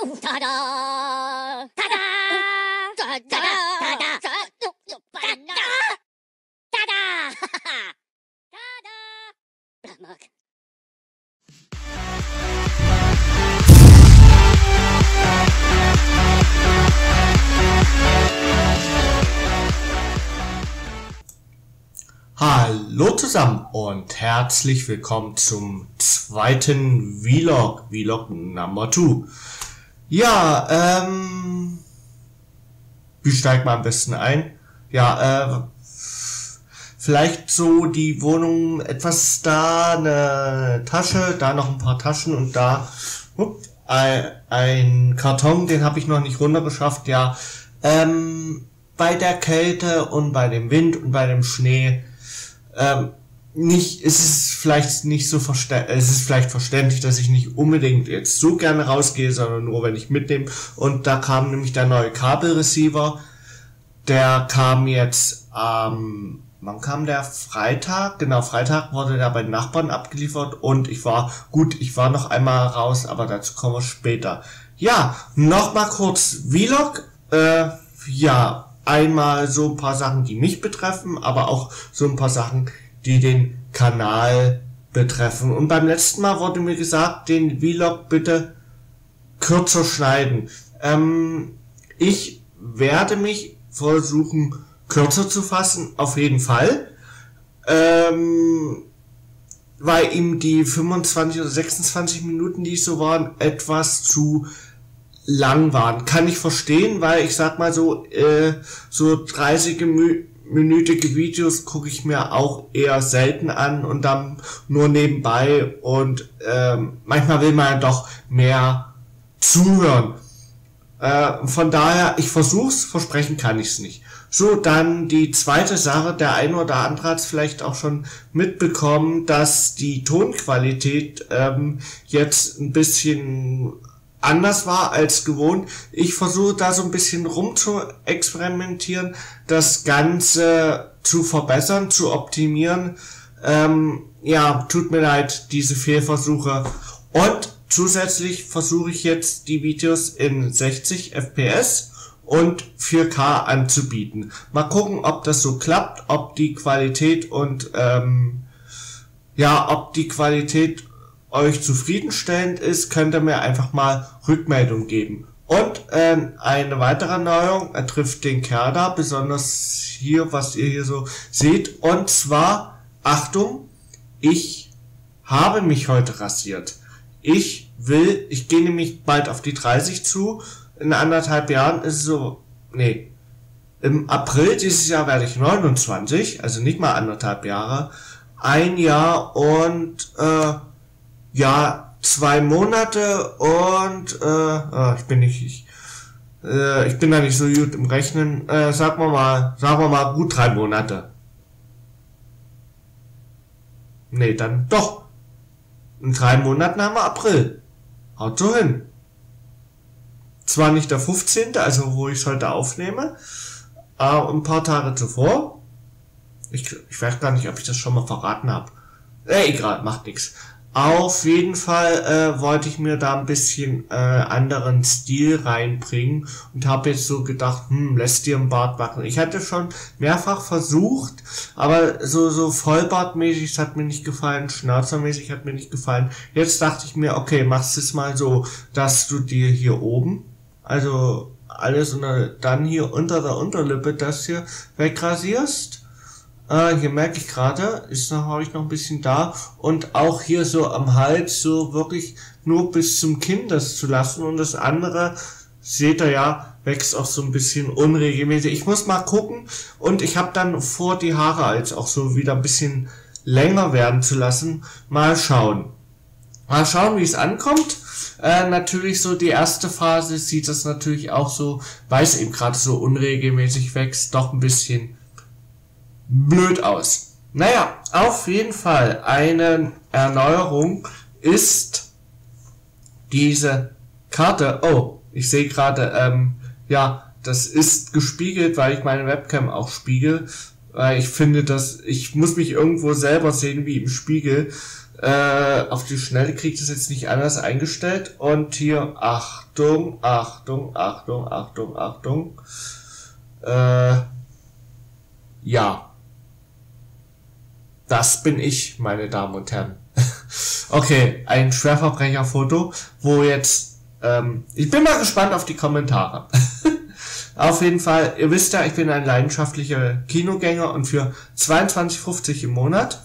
Tada! Tada! Tada! Tada! Tada! Tada! Tada! Mark. Hallo zusammen und herzlich willkommen zum zweiten Vlog Number 2. Ja, wie steigt man am besten ein? Ja, vielleicht so die Wohnung etwas, da eine Tasche, da noch ein paar Taschen und da ein Karton, den habe ich noch nicht runtergeschafft. Ja, bei der Kälte und bei dem Wind und bei dem Schnee es ist vielleicht verständlich, dass ich nicht unbedingt jetzt so gerne rausgehe, sondern nur wenn ich mitnehme. Und da kam nämlich der neue Kabelreceiver. Der kam jetzt wann kam der? Freitag? Genau, Freitag wurde der bei den Nachbarn abgeliefert und ich war noch einmal raus, aber dazu kommen wir später. Ja, nochmal kurz Vlog. Ja, einmal so ein paar Sachen, die mich betreffen, aber auch so ein paar Sachen, die den Kanal betreffen. Und beim letzten Mal wurde mir gesagt, den Vlog bitte kürzer schneiden. Ich werde mich versuchen, kürzer zu fassen, auf jeden Fall. Weil ihm die 25 oder 26 Minuten, die so waren, etwas zu lang waren. Kann ich verstehen, weil ich sag mal so 30-minütige Videos gucke ich mir auch eher selten an und dann nur nebenbei und manchmal will man ja doch mehr zuhören. Von daher, ich versuch's, versprechen kann ich's nicht. So, dann die zweite Sache, der eine oder andere hat es vielleicht auch schon mitbekommen, dass die Tonqualität jetzt ein bisschen anders war als gewohnt. Ich versuche da so ein bisschen rum zu experimentieren, das Ganze zu verbessern, zu optimieren. Ja, tut mir leid, diese Fehlversuche. Und zusätzlich versuche ich jetzt die Videos in 60 FPS und 4K anzubieten. Mal gucken, ob das so klappt, ob die Qualität euch zufriedenstellend ist, könnt ihr mir einfach mal Rückmeldung geben. Und eine weitere Neuerung trifft den Kerl da, besonders hier, was ihr hier so seht. Und zwar, Achtung, ich habe mich heute rasiert. Ich gehe nämlich bald auf die 30 zu. In 1,5 Jahren ist es so, im April dieses Jahr werde ich 29, also nicht mal 1,5 Jahre. 1 Jahr und ja, 2 Monate und ich bin da nicht so gut im Rechnen. Sagen wir mal gut 3 Monate. Nee, dann doch. In 3 Monaten haben wir April. Haut so hin. Zwar nicht der 15., also wo ich es heute aufnehme, aber ein paar Tage zuvor. Ich weiß gar nicht, ob ich das schon mal verraten habe. Egal, macht nichts. Auf jeden Fall wollte ich mir da ein bisschen anderen Stil reinbringen und habe jetzt so gedacht, lässt dir einen Bart wachsen. Ich hatte schon mehrfach versucht, aber so Vollbartmäßig, das hat mir nicht gefallen, Schnauzermäßig hat mir nicht gefallen. Jetzt dachte ich mir, okay, machst es mal so, dass du dir hier oben, also alles und dann hier unter der Unterlippe das hier wegrasierst. Hier merke ich gerade, habe ich noch ein bisschen da und auch hier so am Hals so wirklich nur bis zum Kinn das zu lassen und das andere, seht ihr ja, wächst auch so ein bisschen unregelmäßig. Ich muss mal gucken und ich habe dann vor, die Haare als auch so wieder ein bisschen länger werden zu lassen. Mal schauen. Mal schauen, wie es ankommt. Natürlich so die erste Phase sieht das natürlich auch so, weil es eben gerade so unregelmäßig wächst, doch ein bisschen blöd aus. Naja, auf jeden Fall eine Erneuerung ist diese Karte. Oh, ich sehe gerade, ja, das ist gespiegelt, weil ich meine Webcam auch spiegel. Weil ich finde, ich muss mich irgendwo selber sehen wie im Spiegel. Auf die Schnelle kriegt es jetzt nicht anders eingestellt. Und hier, Achtung, Achtung, Achtung, Achtung, Achtung. Ja. Das bin ich, meine Damen und Herren. Okay, ein Schwerverbrecherfoto, wo jetzt, ich bin mal gespannt auf die Kommentare. Auf jeden Fall, ihr wisst ja, ich bin ein leidenschaftlicher Kinogänger und für 22,50 im Monat,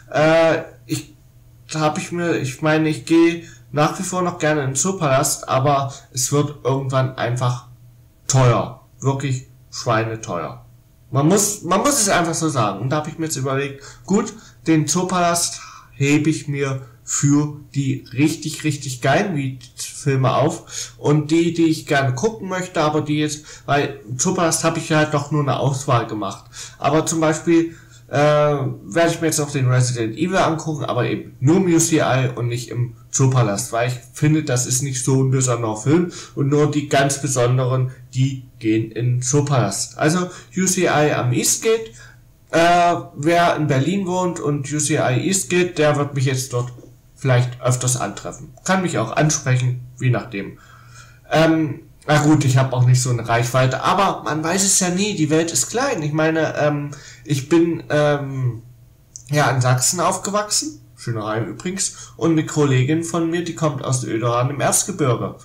ich meine, ich gehe nach wie vor noch gerne in den Zoopalast, aber es wird irgendwann einfach teuer. Wirklich schweineteuer. Man muss es einfach so sagen. Und da habe ich mir jetzt überlegt, gut, den Zoopalast hebe ich mir für die richtig, richtig geilen Filme auf. Und die ich gerne gucken möchte, aber die jetzt, weil im Zoopalast habe ich halt doch nur eine Auswahl gemacht. Aber zum Beispiel werde ich mir jetzt auch den Resident Evil angucken, aber eben nur im UCI und nicht im Zoopalast, weil ich finde, das ist nicht so ein besonderer Film und nur die ganz besonderen, die gehen in den Zoopalast. Also UCI am Eastgate, wer in Berlin wohnt und UCI Eastgate, der wird mich jetzt dort vielleicht öfters antreffen. Kann mich auch ansprechen, wie nachdem. Na gut, ich habe auch nicht so eine Reichweite, aber man weiß es ja nie, die Welt ist klein. Ich meine, ich bin ja in Sachsen aufgewachsen, schöner Reim übrigens, und eine Kollegin von mir, die kommt aus Öderan im Erzgebirge.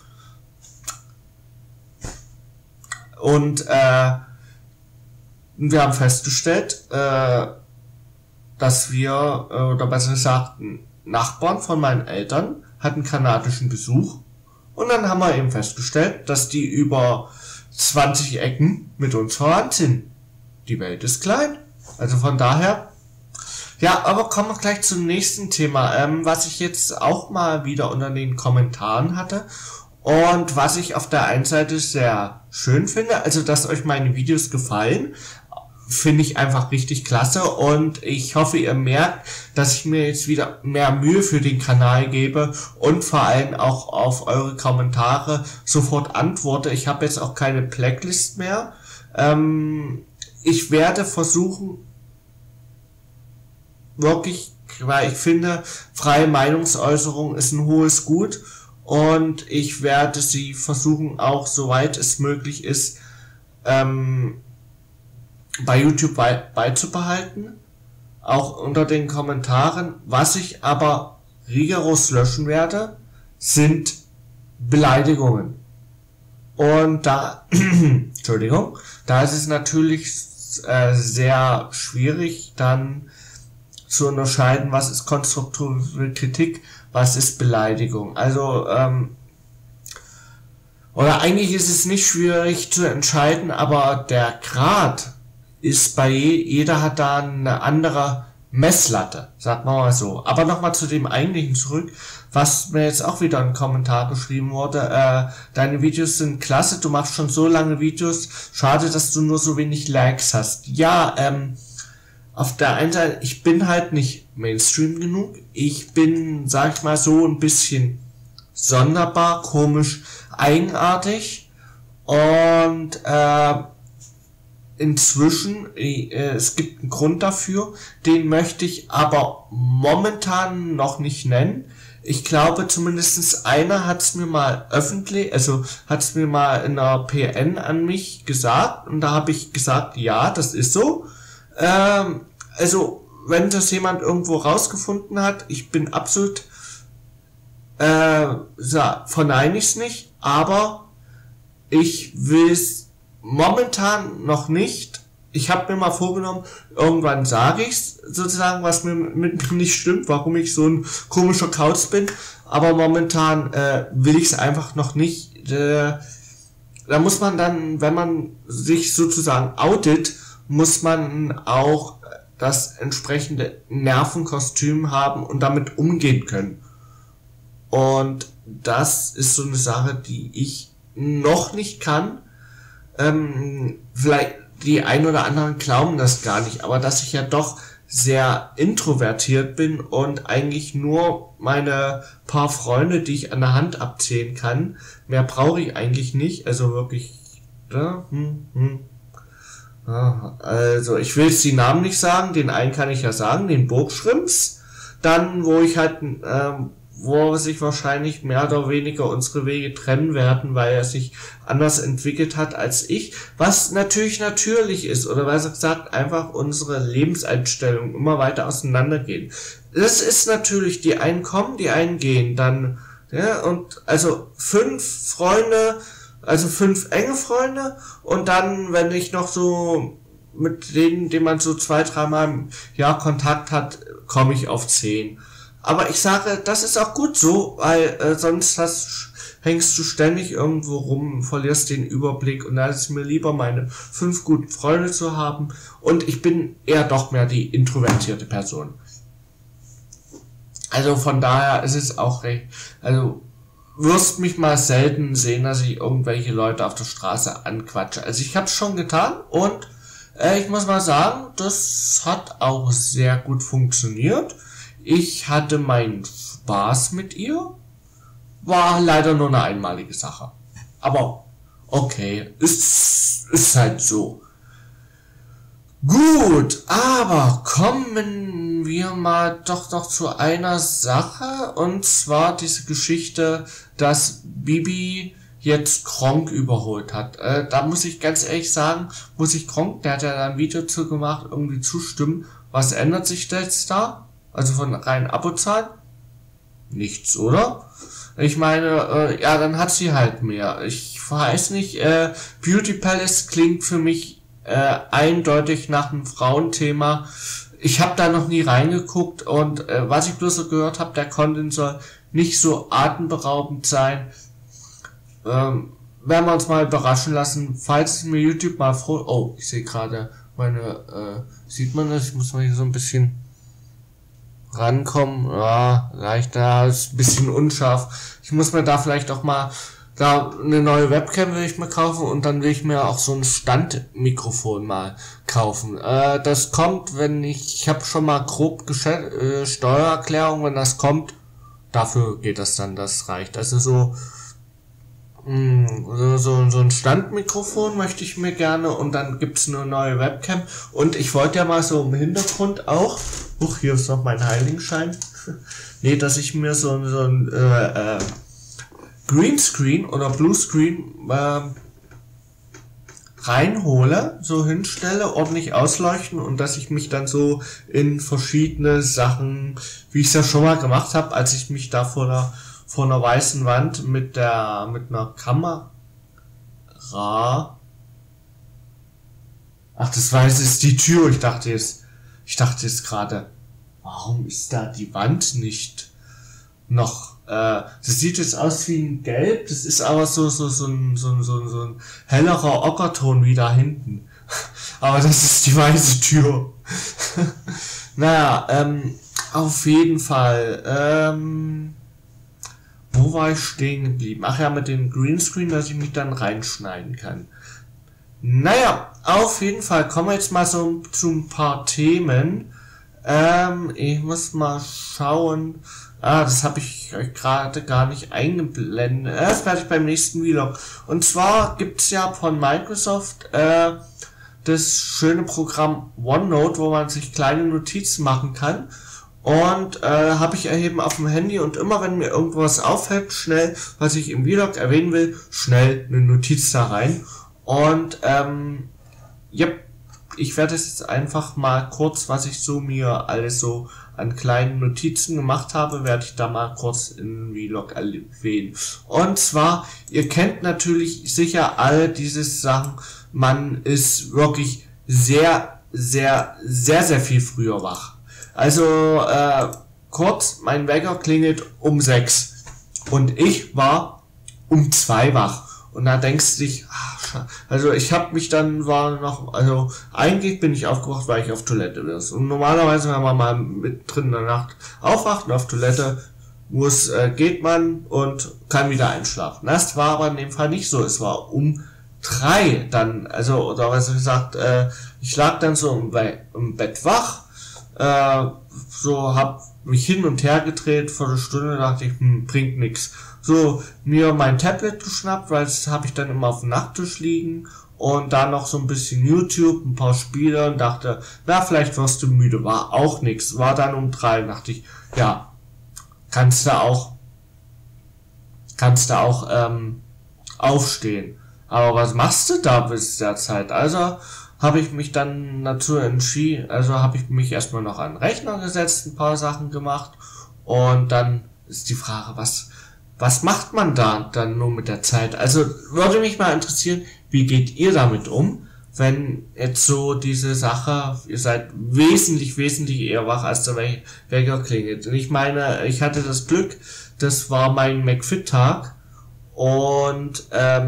Und wir haben festgestellt, dass wir, oder besser gesagt, Nachbarn von meinen Eltern hatten kanadischen Besuch. Und dann haben wir eben festgestellt, dass die über 20 Ecken mit uns verwandt sind. Die Welt ist klein. Also von daher. Ja, aber kommen wir gleich zum nächsten Thema, was ich jetzt auch mal wieder unter den Kommentaren hatte. Und was ich auf der einen Seite sehr schön finde, also dass euch meine Videos gefallen, finde ich einfach richtig klasse und ich hoffe, ihr merkt, dass ich mir jetzt wieder mehr Mühe für den Kanal gebe und vor allem auch auf eure Kommentare sofort antworte. Ich habe jetzt auch keine Blacklist mehr. Ich werde versuchen, wirklich, weil ich finde, freie Meinungsäußerung ist ein hohes Gut und ich werde sie versuchen, auch soweit es möglich ist, bei YouTube beizubehalten, auch unter den Kommentaren. Was ich aber rigoros löschen werde, sind Beleidigungen. Und da, Entschuldigung, da ist es natürlich sehr schwierig, dann zu unterscheiden, was ist konstruktive Kritik, was ist Beleidigung. Also, oder eigentlich ist es nicht schwierig zu entscheiden, aber der Grad ist bei jeder hat da eine andere Messlatte, sagt man mal so. Aber nochmal zu dem eigentlichen zurück, was mir jetzt auch wieder ein Kommentar geschrieben wurde. Deine Videos sind klasse, du machst schon so lange Videos, schade, dass du nur so wenig Likes hast. Ja, auf der einen Seite, ich bin halt nicht Mainstream genug. Ich bin, sag ich mal so, ein bisschen sonderbar, komisch, eigenartig und inzwischen, es gibt einen Grund dafür, den möchte ich aber momentan noch nicht nennen. Ich glaube, zumindest einer hat es mir mal öffentlich, also hat es mir mal in einer PN an mich gesagt und da habe ich gesagt, ja, das ist so. Also, wenn das jemand irgendwo rausgefunden hat, ich bin absolut, verneine ich es nicht, aber ich will es momentan noch nicht. Ich habe mir mal vorgenommen, irgendwann sage ich's sozusagen, was mir mit mir nicht stimmt, warum ich so ein komischer Kauz bin. Aber momentan will ich es einfach noch nicht. Da muss man dann, wenn man sich sozusagen outet, muss man auch das entsprechende Nervenkostüm haben und damit umgehen können. Und das ist so eine Sache, die ich noch nicht kann. Vielleicht die ein oder anderen glauben das gar nicht, aber dass ich ja doch sehr introvertiert bin und eigentlich nur meine paar Freunde, die ich an der Hand abzählen kann, mehr brauche ich eigentlich nicht, also wirklich, also ich will jetzt die Namen nicht sagen, den einen kann ich ja sagen, den Burgschrimps, dann, wo ich halt, wo sich wahrscheinlich mehr oder weniger unsere Wege trennen werden, weil er sich anders entwickelt hat als ich, was natürlich ist, oder besser gesagt, einfach unsere Lebenseinstellungen immer weiter auseinandergehen. Das ist natürlich, die einen kommen, die einen gehen, dann, ja, und also 5 Freunde, also 5 enge Freunde, und dann, wenn ich noch so mit denen, denen man so 2-3 Mal im Jahr Kontakt hat, komme ich auf 10. Aber ich sage, das ist auch gut so, weil sonst hängst du ständig irgendwo rum, verlierst den Überblick, und da ist es mir lieber, meine 5 guten Freunde zu haben, und ich bin eher doch mehr die introvertierte Person. Also von daher ist es auch recht, also wirst mich mal selten sehen, dass ich irgendwelche Leute auf der Straße anquatsche. Also ich habe es schon getan, und ich muss mal sagen, das hat auch sehr gut funktioniert. Ich hatte meinen Spaß mit ihr. War leider nur eine einmalige Sache. Aber okay, ist halt so. Gut, aber kommen wir mal doch noch zu einer Sache. Und zwar diese Geschichte, dass Bibi jetzt Gronkh überholt hat. Da muss ich ganz ehrlich sagen, muss ich Gronkh, der hat ja da ein Video zu gemacht, irgendwie zustimmen. Was ändert sich jetzt da? Also von rein Abozahlen? Nichts, oder? Ich meine, ja, dann hat sie halt mehr. Ich weiß nicht, Beauty Palace klingt für mich eindeutig nach einem Frauenthema. Ich habe da noch nie reingeguckt, und was ich bloß so gehört habe, der Content soll nicht so atemberaubend sein. Werden wir uns mal überraschen lassen, falls mir YouTube mal oh, ich sehe gerade meine, sieht man das? Ich muss mal hier so ein bisschen rankommen. Ja, leicht, da ist ein bisschen unscharf. Ich muss mir da vielleicht auch mal da eine neue Webcam will ich mir kaufen, und dann will ich mir auch so ein Standmikrofon mal kaufen. Das kommt, wenn ich habe schon mal grob Steuererklärung, wenn das kommt, dafür geht das dann, das reicht. Also so ein Standmikrofon möchte ich mir gerne, und dann gibt's eine neue Webcam, und ich wollte ja mal so im Hintergrund auch, hier ist noch mein Heiligenschein, nee, dass ich mir so ein Greenscreen oder Bluescreen reinhole, so hinstelle, ordentlich ausleuchten, und dass ich mich dann so in verschiedene Sachen, wie ich es ja schon mal gemacht habe, als ich mich da vor einer weißen Wand mit einer Kamera. Ach, das ist die Tür. Ich dachte jetzt gerade, warum ist da die Wand nicht noch? Das sieht jetzt aus wie ein Gelb. Das ist aber so ein hellerer Ockerton wie da hinten. Aber das ist die weiße Tür. Naja, auf jeden Fall. Wo war ich stehen geblieben? Ach ja, mit dem Greenscreen, dass ich mich dann reinschneiden kann. Naja, auf jeden Fall kommen wir jetzt mal so zu ein paar Themen. Ich muss mal schauen. Das habe ich euch gerade gar nicht eingeblendet. Das werde ich beim nächsten Vlog. Und zwar gibt's ja von Microsoft das schöne Programm OneNote, wo man sich kleine Notizen machen kann. Und habe ich eben auf dem Handy, und immer wenn mir irgendwas auffällt, schnell, was ich im Vlog erwähnen will, schnell eine Notiz da rein. Und yep, ich werde jetzt einfach mal kurz, was ich so mir alles so an kleinen Notizen gemacht habe, werde ich da mal kurz in Vlog erwähnen. Und zwar, ihr kennt natürlich sicher alle diese Sachen, man ist wirklich sehr viel früher wach. Also, kurz, mein Wecker klingelt um 6 und ich war um 2 wach. Und da denkst du dich, also ich habe mich dann, eigentlich bin ich aufgewacht, weil ich auf Toilette bin. Und normalerweise, wenn man mal mittendrin in der Nacht aufwacht und auf Toilette muss, geht man und kann wieder einschlafen. Das war aber in dem Fall nicht so. Es war um 3 dann, oder was gesagt, ich lag dann so im Bett wach, hab mich hin und her gedreht, vor einer Stunde dachte ich, bringt nix. So, mir mein Tablet geschnappt, weil das habe ich dann immer auf dem Nachttisch liegen, und dann noch so ein bisschen YouTube, ein paar Spiele, und dachte, vielleicht wirst du müde, war auch nix. War dann um 3, dachte ich, ja, kannst du auch aufstehen. Aber was machst du da bis der Zeit? Also habe ich mich dann dazu entschieden, also habe ich mich erstmal noch an den Rechner gesetzt, ein paar Sachen gemacht und dann ist die Frage, was macht man da dann nur mit der Zeit? Also würde mich mal interessieren, wie geht ihr damit um, wenn jetzt so diese Sache, ihr seid wesentlich eher wach, als der Wecker klingelt. Und ich meine, ich hatte das Glück, das war mein McFit-Tag und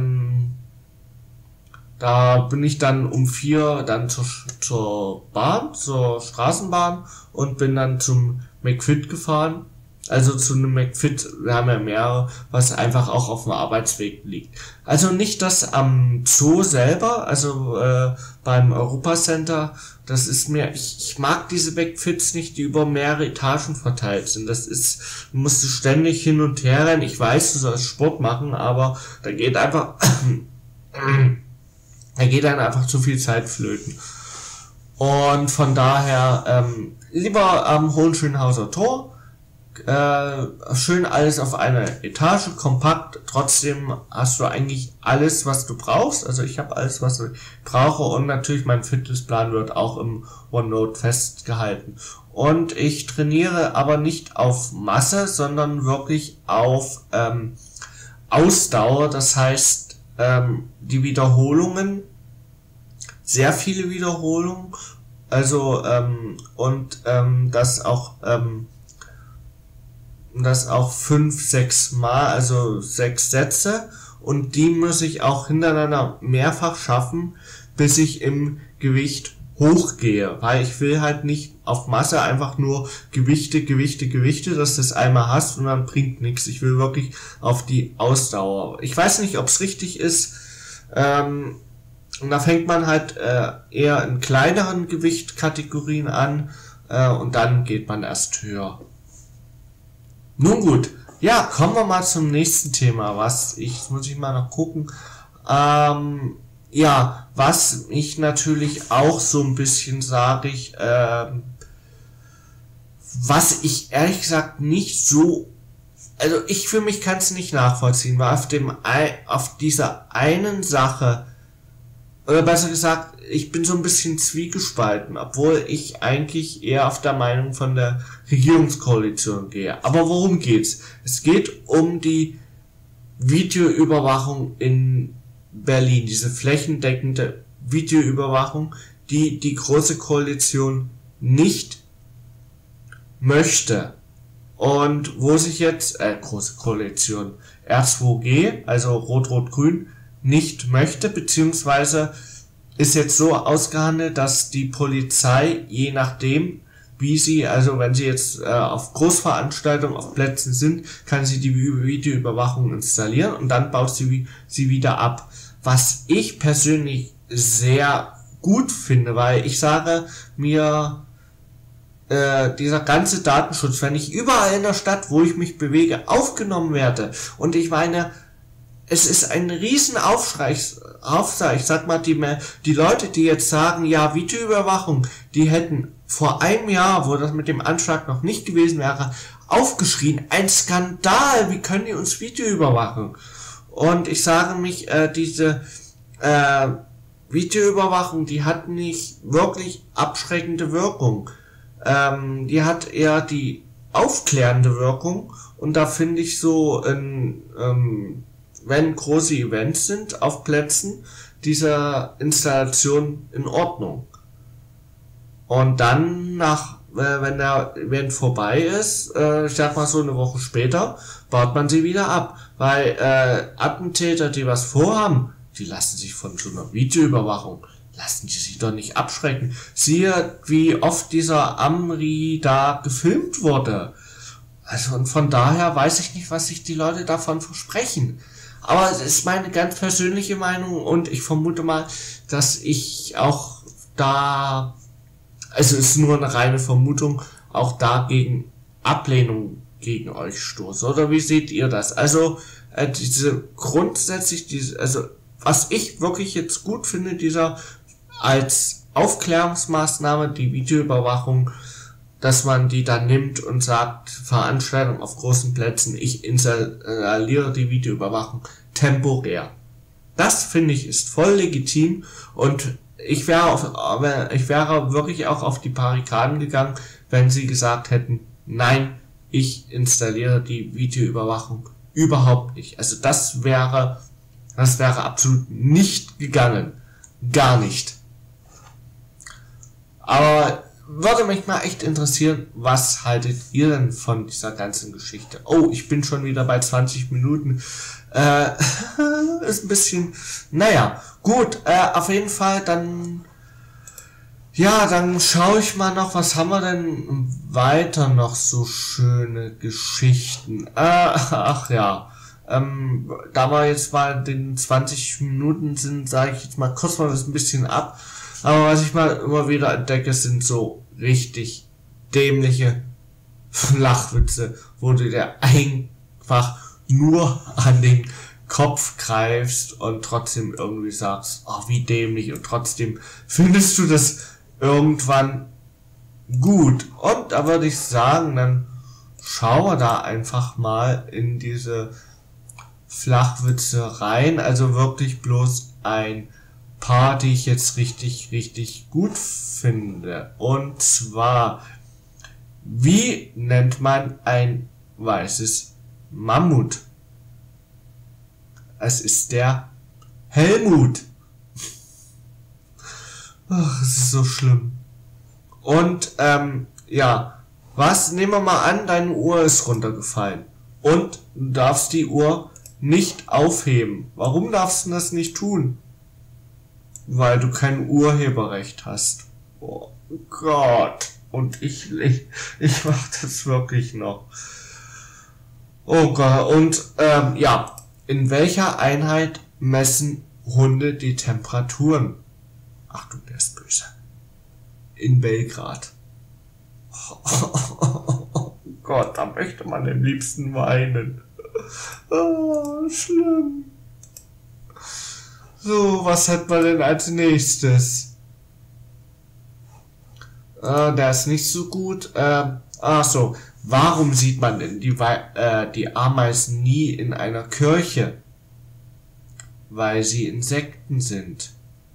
da bin ich dann um 4 dann zur Straßenbahn und bin dann zum McFit gefahren. Also zu einem McFit, wir haben ja mehrere, was einfach auch auf dem Arbeitsweg liegt. Also nicht das am Zoo selber, also beim Europacenter, das ist mir, ich mag diese McFits nicht, die über mehrere Etagen verteilt sind. Das ist, du musst ständig hin und her rennen. Ich weiß, du sollst Sport machen, aber da geht einfach dann einfach zu viel Zeit flöten. Und von daher lieber am Hohenschönhauser Tor, schön alles auf einer Etage, kompakt, trotzdem hast du eigentlich alles, was du brauchst. Also ich habe alles, was ich brauche und natürlich mein Fitnessplan wird auch im OneNote festgehalten. Und ich trainiere aber nicht auf Masse, sondern wirklich auf Ausdauer, das heißt die Wiederholungen, sehr viele Wiederholungen, also das auch 5, 6 Mal, also 6 Sätze und die muss ich auch hintereinander mehrfach schaffen, bis ich im Gewicht hochgehe, weil ich will halt nicht auf Masse einfach nur Gewichte, dass du das einmal hast und dann bringt nichts. Ich will wirklich auf die Ausdauer. Ich weiß nicht, ob es richtig ist, und da fängt man halt eher in kleineren Gewichtkategorien an und dann geht man erst höher. Nun gut, ja, kommen wir mal zum nächsten Thema, muss ich mal noch gucken. Ja, was ich natürlich auch so ein bisschen was ich ehrlich gesagt nicht so, also ich für mich kann es nicht nachvollziehen, weil auf dieser einen Sache, oder besser gesagt, ich bin so ein bisschen zwiegespalten, obwohl ich eigentlich eher auf der Meinung von der Regierungskoalition gehe. Aber worum geht's? Es geht um die Videoüberwachung in Berlin, diese flächendeckende Videoüberwachung, die die Große Koalition nicht möchte. Und wo sich jetzt, Große Koalition, R2G, also Rot-Rot-Grün, nicht möchte, beziehungsweise ist jetzt so ausgehandelt, dass die Polizei, je nachdem, wie sie, also wenn sie jetzt auf Großveranstaltungen, auf Plätzen sind, kann sie die Videoüberwachung installieren und dann baut sie wieder ab. Was ich persönlich sehr gut finde, weil ich sage mir, dieser ganze Datenschutz, wenn ich überall in der Stadt, wo ich mich bewege, aufgenommen werde und ich meine, es ist ein riesen Aufschrei, ich sag mal, die Leute, die jetzt sagen, ja, Videoüberwachung, die hätten vor einem Jahr, wo das mit dem Anschlag noch nicht gewesen wäre, aufgeschrien, ein Skandal, wie können die uns Video überwachen? Und ich sage mich, diese Videoüberwachung, die hat nicht wirklich abschreckende Wirkung. Die hat eher die aufklärende Wirkung und da finde ich so, wenn große Events sind auf Plätzen, diese Installation in Ordnung. Und dann wenn der Event vorbei ist, ich sag mal so eine Woche später, baut man sie wieder ab. Weil Attentäter, die was vorhaben, die lassen sich von so einer Videoüberwachung, lassen die sich doch nicht abschrecken. Siehe, wie oft dieser Amri da gefilmt wurde. Also und von daher weiß ich nicht, was sich die Leute davon versprechen. Aber es ist meine ganz persönliche Meinung und ich vermute mal, dass ich auch da, also es ist nur eine reine Vermutung, auch da gegen Ablehnung gegen euch stoße. Oder wie seht ihr das? Also also was ich wirklich jetzt gut finde, als Aufklärungsmaßnahme, die Videoüberwachung, dass man die dann nimmt und sagt, Veranstaltung auf großen Plätzen, ich installiere die Videoüberwachung temporär. Das finde ich ist voll legitim und ich wäre wirklich auch auf die Barrikaden gegangen, wenn sie gesagt hätten, nein, ich installiere die Videoüberwachung überhaupt nicht. Also das wäre absolut nicht gegangen. Gar nicht. Aber würde mich mal echt interessieren, was haltet ihr denn von dieser ganzen Geschichte? Oh, ich bin schon wieder bei 20 Minuten. Ist ein bisschen, naja, gut, auf jeden Fall, dann schaue ich mal noch, was haben wir denn weiter noch so schöne Geschichten? Ach ja, da wir jetzt mal den 20 Minuten sind, sage ich jetzt mal kurz mal das ein bisschen ab. Aber was ich mal immer wieder entdecke, sind so richtig dämliche Flachwitze, wo du dir einfach nur an den Kopf greifst und trotzdem irgendwie sagst, oh, wie dämlich, und trotzdem findest du das irgendwann gut. Und da würde ich sagen, dann schauen wir da einfach mal in diese Flachwitze rein, also wirklich bloß ein paar, die ich jetzt richtig gut finde. Und zwar, wie nennt man ein weißes Mammut? Es ist der Helmut. Ach, es ist so schlimm. Und, nehmen wir mal an, deine Uhr ist runtergefallen. Und du darfst die Uhr nicht aufheben. Warum darfst du das nicht tun? Weil du kein Urheberrecht hast. Oh Gott. Und ich mach das wirklich noch. Oh Gott. Und, in welcher Einheit messen Hunde die Temperaturen? Achtung, der ist böse. In Belgrad. Oh Gott, da möchte man am liebsten weinen. Oh, schlimm. So, was hat man denn als nächstes? Der ist nicht so gut. Warum sieht man denn die Ameisen nie in einer Kirche? Weil sie Insekten sind.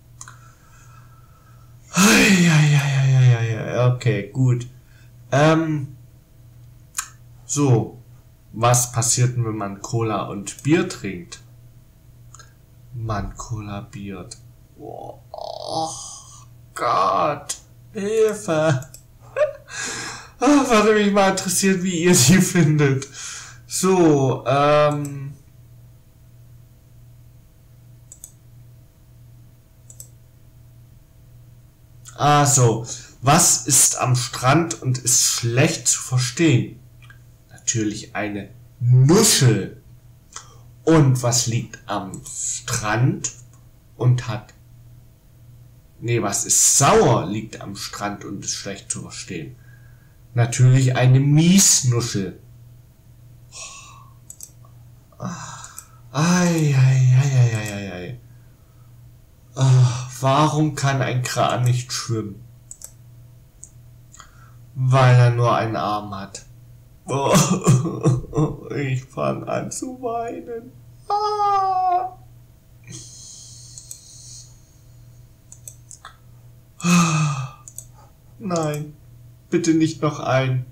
Okay, gut. Was passiert denn, wenn man Cola und Bier trinkt? Man kollabiert. Oh Gott, Hilfe. Würde mich mal interessieren, wie ihr sie findet. So, was ist am Strand und ist schlecht zu verstehen? Natürlich eine Muschel. Und was liegt am Strand und was ist sauer, liegt am Strand und ist schlecht zu verstehen? Natürlich eine Miesnuschel. Warum kann ein Kran nicht schwimmen? Weil er nur einen Arm hat. Ich fange an zu weinen. Nein, bitte nicht noch ein.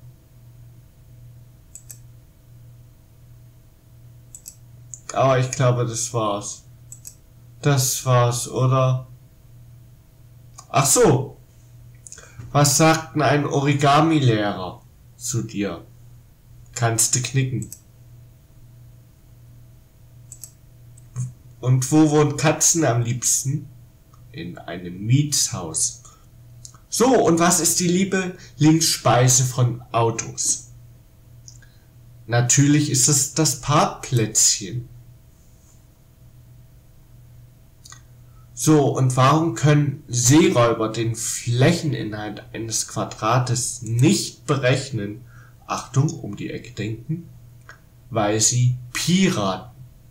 Aber ich glaube, das war's. Das war's, oder? Ach so. Was sagt denn ein Origami-Lehrer zu dir? Kannst du knicken. Und wo wohnen Katzen am liebsten? In einem Mietshaus. So, und was ist die Lieblingsspeise von Autos? Natürlich ist es das Parkplätzchen. So, und warum können Seeräuber den Flächeninhalt eines Quadrates nicht berechnen? Achtung, um die Ecke denken. Weil sie Piraten.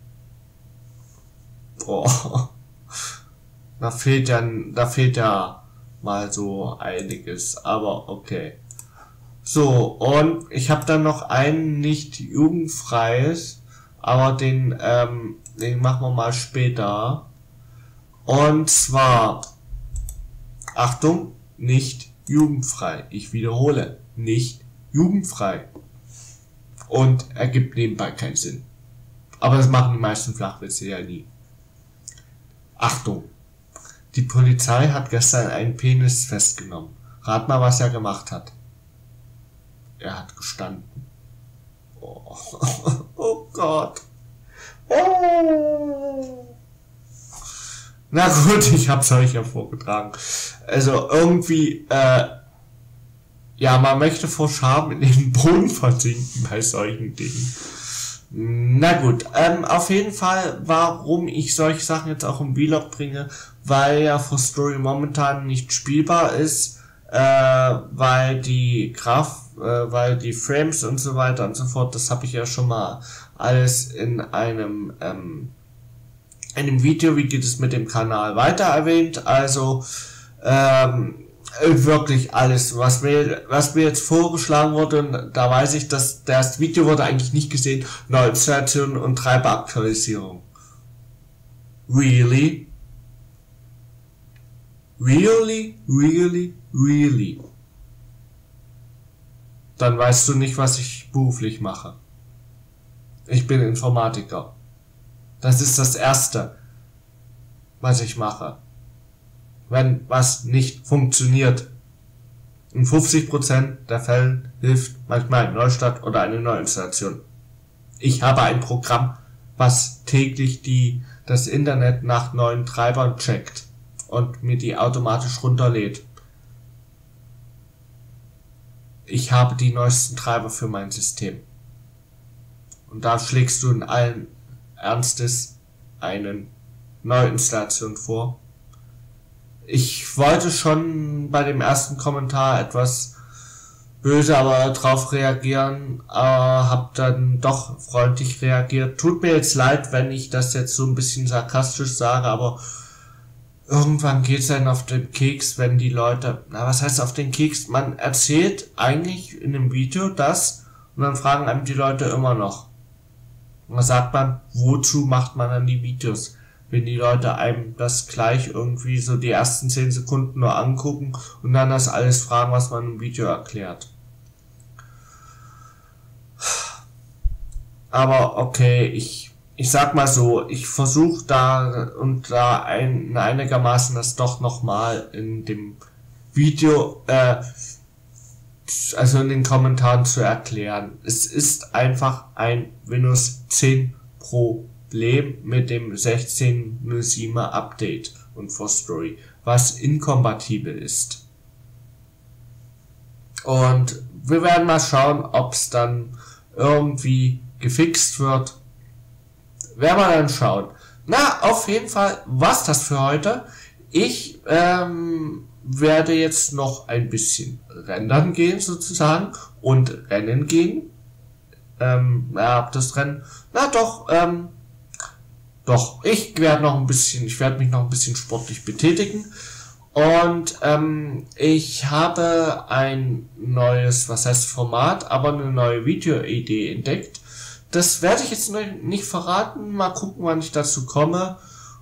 Boah. Da fehlt ja mal so einiges, aber okay. So, und ich habe dann noch ein nicht jugendfreies, aber den machen wir mal später. Und zwar, Achtung, nicht jugendfrei. Ich wiederhole, nicht jugendfrei. Und ergibt nebenbei keinen Sinn. Aber das machen die meisten Flachwitze ja nie. Achtung, die Polizei hat gestern einen Penis festgenommen. Rat mal, was er gemacht hat. Er hat gestanden. Oh, oh Gott. Oh. Na gut, ich hab's euch ja vorgetragen. Also irgendwie, ja, man möchte vor Scham in den Boden versinken bei solchen Dingen. Na gut, auf jeden Fall, warum ich solche Sachen jetzt auch im Vlog bringe, weil ja For Story momentan nicht spielbar ist, weil die weil die Frames und so weiter und so fort, das habe ich ja schon mal alles in einem Video, wie geht es mit dem Kanal, weiter erwähnt. Also wirklich alles, was mir jetzt vorgeschlagen wurde, und da weiß ich, dass das Video wurde eigentlich nicht gesehen, Neuinstallation und Treiberaktualisierung. Really? Really? Really? Really? Dann weißt du nicht, was ich beruflich mache. Ich bin Informatiker. Das ist das Erste, was ich mache. Wenn was nicht funktioniert. In 50% der Fällen hilft manchmal ein Neustart oder eine Neuinstallation. Ich habe ein Programm, was täglich das Internet nach neuen Treibern checkt und mir die automatisch runterlädt. Ich habe die neuesten Treiber für mein System. Und da schlägst du in allen Ernstes eine Neuinstallation vor. Ich wollte schon bei dem ersten Kommentar etwas böse aber drauf reagieren, hab dann doch freundlich reagiert. Tut mir jetzt leid, wenn ich das jetzt so ein bisschen sarkastisch sage, aber irgendwann geht's dann auf den Keks, wenn die Leute, was heißt auf den Keks? Man erzählt eigentlich in dem Video das und dann fragen einem die Leute immer noch. Und dann sagt man, wozu macht man dann die Videos? Wenn die Leute einem das gleich irgendwie so die ersten 10 Sekunden nur angucken und dann das alles fragen, was man im Video erklärt. Aber okay, ich sag mal so, ich versuche da einigermaßen das doch nochmal in dem Video, also in den Kommentaren zu erklären. Es ist einfach ein Windows 10 Problem mit dem 16.07er Update und For Story, was inkompatibel ist. Und wir werden mal schauen, ob es dann irgendwie gefixt wird. Werden wir dann schauen. Na, auf jeden Fall war's das für heute. Ich werde jetzt noch ein bisschen rendern gehen sozusagen und rennen gehen. Das Rennen, ich werde mich noch ein bisschen sportlich betätigen. Und ich habe ein neues, Format, aber eine neue Videoidee entdeckt. Das werde ich jetzt nicht verraten. Mal gucken, wann ich dazu komme.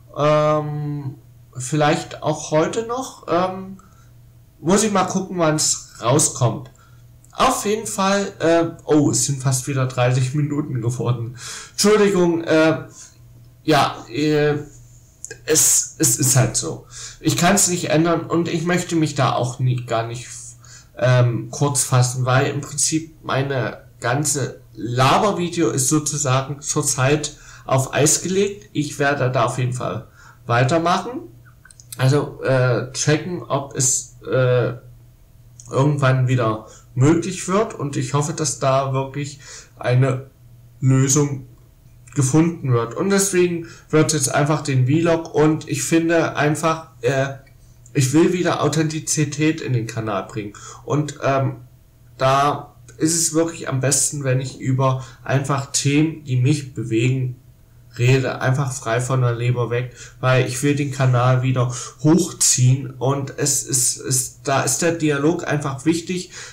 Vielleicht auch heute noch. Muss ich mal gucken, wann es rauskommt. Auf jeden Fall, es sind fast wieder 30 Minuten geworden. Entschuldigung, es ist halt so. Ich kann es nicht ändern und ich möchte mich da auch gar nicht kurz fassen, weil im Prinzip meine ganze Labervideo ist sozusagen zurzeit auf Eis gelegt. Ich werde da auf jeden Fall weitermachen. Also checken, ob es irgendwann wieder möglich wird und ich hoffe, dass da wirklich eine Lösung gefunden wird. Und deswegen wird jetzt einfach den Vlog und ich finde einfach, ich will wieder Authentizität in den Kanal bringen. Und da ist es wirklich am besten, wenn ich über einfach Themen, die mich bewegen, rede, einfach frei von der Leber weg, weil ich will den Kanal wieder hochziehen und da ist der Dialog einfach wichtig.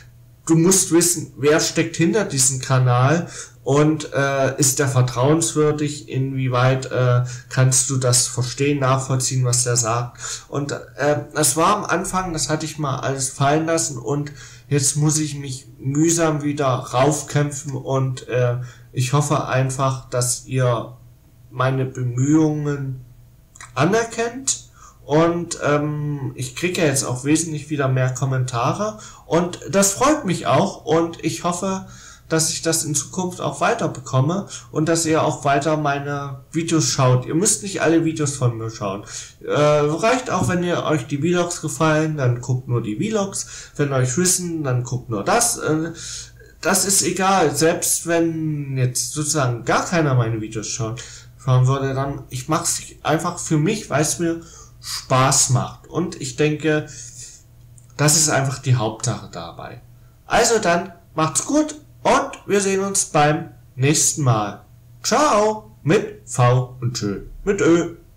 du musst wissen, wer steckt hinter diesem Kanal und ist der vertrauenswürdig, inwieweit kannst du das verstehen, nachvollziehen, was der sagt. Und es war am Anfang, das hatte ich mal alles fallen lassen und jetzt muss ich mich mühsam wieder raufkämpfen und ich hoffe einfach, dass ihr meine Bemühungen anerkennt. Und ich kriege ja jetzt auch wesentlich wieder mehr Kommentare und das freut mich auch und ich hoffe, dass ich das in Zukunft auch weiter bekomme und dass ihr auch weiter meine Videos schaut. Ihr müsst nicht alle Videos von mir schauen. Reicht auch, wenn ihr euch die Vlogs gefallen, dann guckt nur die Vlogs. Wenn euch Wissen, dann guckt nur das. Das ist egal. Selbst wenn jetzt sozusagen gar keiner meine Videos schauen würde, dann ich mache es einfach für mich, weil es mir Spaß macht. Und ich denke, das ist einfach die Hauptsache dabei. Also dann, macht's gut und wir sehen uns beim nächsten Mal. Ciao mit V und Tschö mit Ö.